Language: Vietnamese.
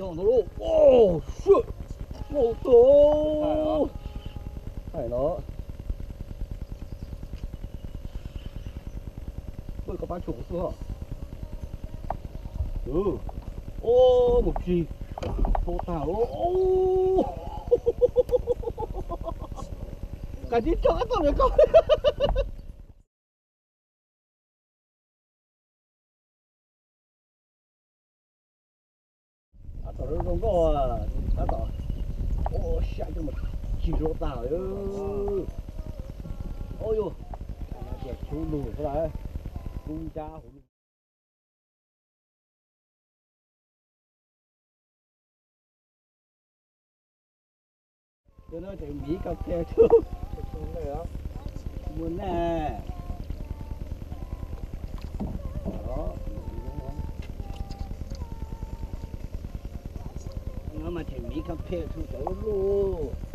cho nó luôn. Ô, shit. Một tổ. Phải nó. Ôi, có ba chủ nữa hả? Ừ. Ô, một gì? Tô tảo. Ô. Cả đi cho các con được không? Tao nó không có à, tao ô xa cho mà chỉ rô tao ơi, ôi yo, đẹp chú lùi thế này, cung cha hủ. Tôi nói thì Mỹ cà phê chứ, muốn nè, đó, nó mà thì Mỹ cà phê chứ đâu luôn.